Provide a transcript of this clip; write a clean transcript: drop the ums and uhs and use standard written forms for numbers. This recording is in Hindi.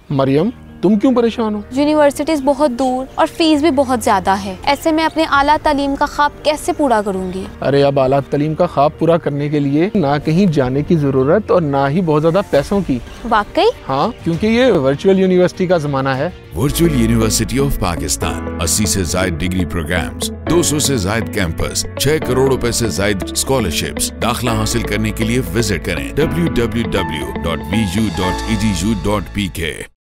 मरियम, तुम क्यों परेशान हो? यूनिवर्सिटीज बहुत दूर और फीस भी बहुत ज्यादा है। ऐसे में अपने आला तालीम का ख्वाब कैसे पूरा करूंगी? अरे अब आला तालीम का ख्वाब पूरा करने के लिए ना कहीं जाने की जरूरत और ना ही बहुत ज्यादा पैसों की। वाकई? हाँ, क्योंकि ये वर्चुअल यूनिवर्सिटी का जमाना है। वर्चुअल यूनिवर्सिटी ऑफ पाकिस्तान, 80 से ज्यादा डिग्री प्रोग्राम्स, 200 से ज्यादा कैंपस, 6 करोड़ रुपए से ज्यादा स्कॉलरशिप्स। दाखिला हासिल करने के लिए विजिट करें www.vu.edu.pk।